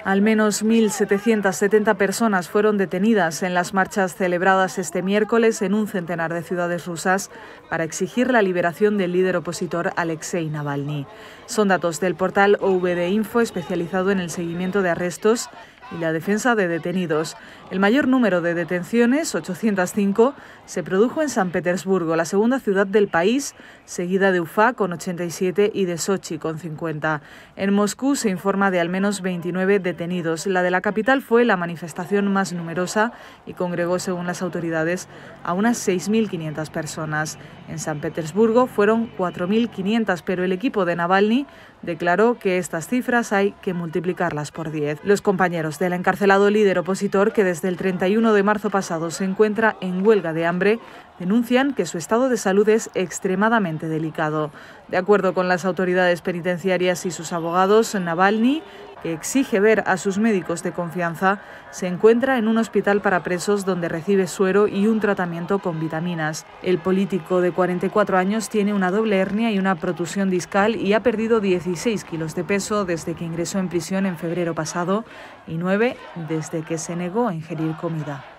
Al menos 1.770 personas fueron detenidas en las marchas celebradas este miércoles en un centenar de ciudades rusas para exigir la liberación del líder opositor Alexei Navalny. Son datos del portal OVD Info, especializado en el seguimiento de arrestos y la defensa de detenidos. El mayor número de detenciones, 805, se produjo en San Petersburgo, la segunda ciudad del país, seguida de Ufá con 87 y de Sochi con 50. En Moscú se informa de al menos 29 detenidos. La de la capital fue la manifestación más numerosa y congregó, según las autoridades, a unas 6.500 personas. En San Petersburgo fueron 4.500, pero el equipo de Navalny declaró que estas cifras hay que multiplicarlas por 10. Los compañeros del encarcelado líder opositor, que desde el 31 de marzo pasado se encuentra en huelga de hambre, denuncian que su estado de salud es extremadamente delicado. De acuerdo con las autoridades penitenciarias y sus abogados, Navalny, que exige ver a sus médicos de confianza, se encuentra en un hospital para presos donde recibe suero y un tratamiento con vitaminas. El político de 44 años tiene una doble hernia y una protusión discal y ha perdido 16 kilos de peso desde que ingresó en prisión en febrero pasado y 9 desde que se negó a ingerir comida.